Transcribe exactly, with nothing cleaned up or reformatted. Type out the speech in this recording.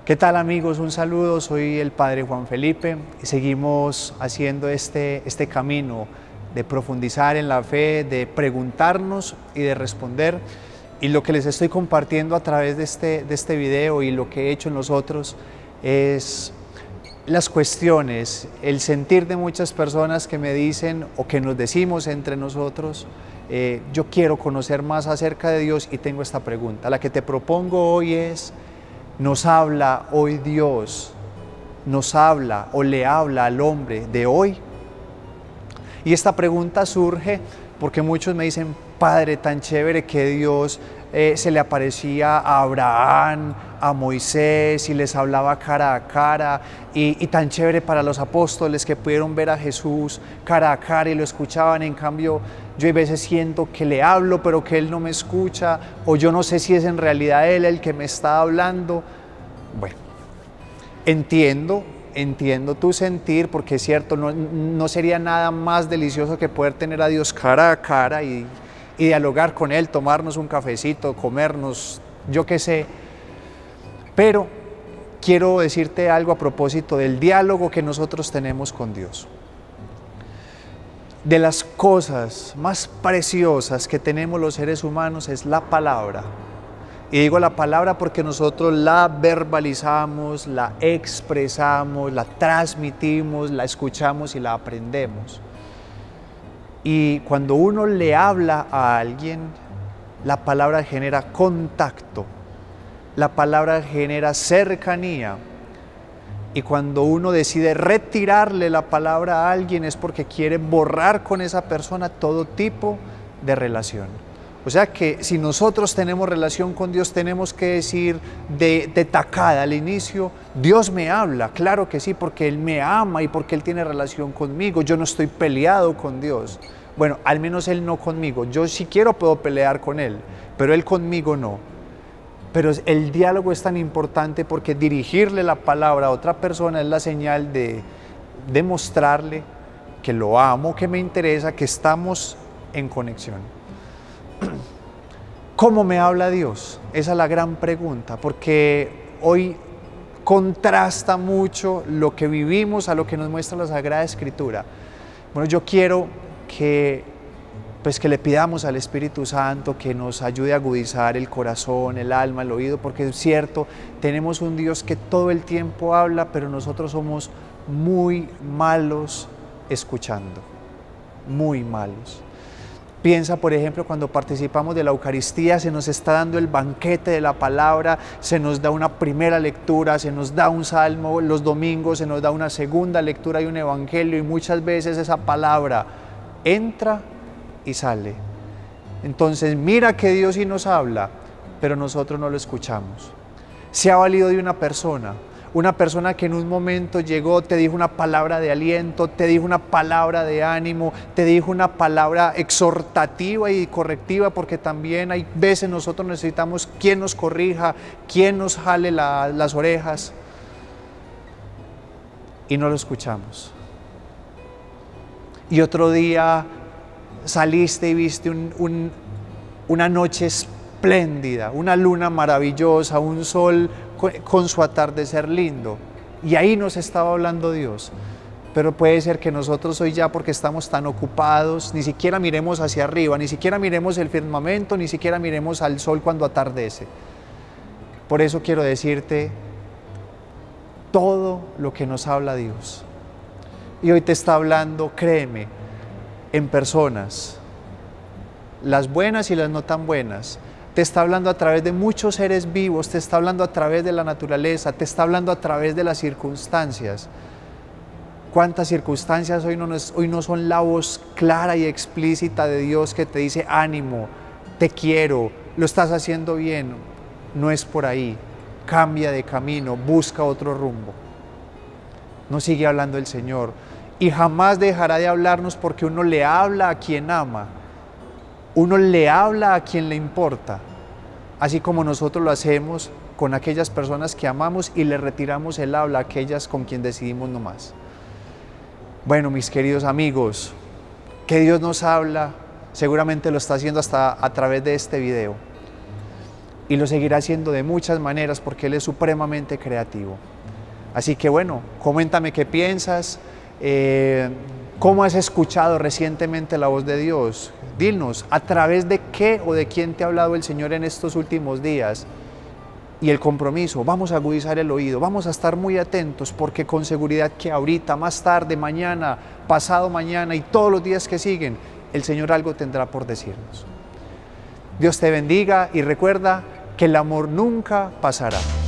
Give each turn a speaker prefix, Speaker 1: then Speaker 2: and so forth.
Speaker 1: ¿Qué tal, amigos? Un saludo, soy el Padre Juan Felipe y seguimos haciendo este, este camino de profundizar en la fe, de preguntarnos y de responder. Y lo que les estoy compartiendo a través de este, de este video y lo que he hecho en los otros es las cuestiones, el sentir de muchas personas que me dicen o que nos decimos entre nosotros, eh, yo quiero conocer más acerca de Dios y tengo esta pregunta. La que te propongo hoy es: ¿nos habla hoy Dios? ¿Nos habla o le habla al hombre de hoy? Y esta pregunta surge porque muchos me dicen: Padre, tan chévere que Dios eh, se le aparecía a Abraham, a Moisés y les hablaba cara a cara, y, y tan chévere para los apóstoles que pudieron ver a Jesús cara a cara y lo escuchaban. En cambio, yo a veces siento que le hablo pero que Él no me escucha, o yo no sé si es en realidad Él el que me está hablando. Bueno, entiendo, entiendo tu sentir, porque es cierto, no, no sería nada más delicioso que poder tener a Dios cara a cara y, y dialogar con Él, tomarnos un cafecito, comernos, yo qué sé. Pero quiero decirte algo a propósito del diálogo que nosotros tenemos con Dios. De las cosas más preciosas que tenemos los seres humanos es la palabra. Y digo la palabra porque nosotros la verbalizamos, la expresamos, la transmitimos, la escuchamos y la aprendemos. Y cuando uno le habla a alguien, la palabra genera contacto, la palabra genera cercanía. Y cuando uno decide retirarle la palabra a alguien es porque quiere borrar con esa persona todo tipo de relación. O sea que si nosotros tenemos relación con Dios, tenemos que decir de, de tacada al inicio: Dios me habla, claro que sí, porque Él me ama y porque Él tiene relación conmigo. Yo no estoy peleado con Dios. Bueno, al menos Él no conmigo. Yo si quiero puedo pelear con Él, pero Él conmigo no. Pero el diálogo es tan importante porque dirigirle la palabra a otra persona es la señal de demostrarle que lo amo, que me interesa, que estamos en conexión. ¿Cómo me habla Dios? Esa es la gran pregunta, porque hoy contrasta mucho lo que vivimos a lo que nos muestra la Sagrada Escritura. Bueno, yo quiero que pues que le pidamos al Espíritu Santo que nos ayude a agudizar el corazón, el alma, el oído, porque es cierto, tenemos un Dios que todo el tiempo habla, pero nosotros somos muy malos escuchando, muy malos. Piensa, por ejemplo, cuando participamos de la Eucaristía, se nos está dando el banquete de la palabra, se nos da una primera lectura, se nos da un salmo, los domingos se nos da una segunda lectura y un evangelio, y muchas veces esa palabra entra y sale. Entonces mira que Dios sí nos habla, pero nosotros no lo escuchamos. Se ha valido de una persona, una persona que en un momento llegó, te dijo una palabra de aliento, te dijo una palabra de ánimo, te dijo una palabra exhortativa y correctiva, porque también hay veces nosotros necesitamos quien nos corrija, quien nos jale la, las orejas, y no lo escuchamos. Y otro día saliste y viste un, un, una noche espléndida, una luna maravillosa, un sol con, con su atardecer lindo, y ahí nos estaba hablando Dios. Pero puede ser que nosotros hoy, ya porque estamos tan ocupados, ni siquiera miremos hacia arriba, ni siquiera miremos el firmamento, ni siquiera miremos al sol cuando atardece. Por eso quiero decirte todo lo que nos habla Dios. Y hoy te está hablando, créeme, en personas, las buenas y las no tan buenas. Te está hablando a través de muchos seres vivos, te está hablando a través de la naturaleza, te está hablando a través de las circunstancias. ¿Cuántas circunstancias hoy no, hoy no son la voz clara y explícita de Dios que te dice: ánimo, te quiero, lo estás haciendo bien? No es por ahí, cambia de camino, busca otro rumbo. No sigue hablando el Señor. Y jamás dejará de hablarnos, porque uno le habla a quien ama, uno le habla a quien le importa, así como nosotros lo hacemos con aquellas personas que amamos y le retiramos el habla a aquellas con quien decidimos no más. Bueno, mis queridos amigos, que Dios nos habla, seguramente lo está haciendo hasta a través de este video. y lo seguirá haciendo de muchas maneras porque Él es supremamente creativo. Así que bueno, coméntame qué piensas, eh, cómo has escuchado recientemente la voz de Dios. Dinos, ¿a través de qué o de quién te ha hablado el Señor en estos últimos días? Y el compromiso, vamos a agudizar el oído, vamos a estar muy atentos porque con seguridad que ahorita, más tarde, mañana, pasado mañana y todos los días que siguen, el Señor algo tendrá por decirnos. Dios te bendiga y recuerda que el amor nunca pasará.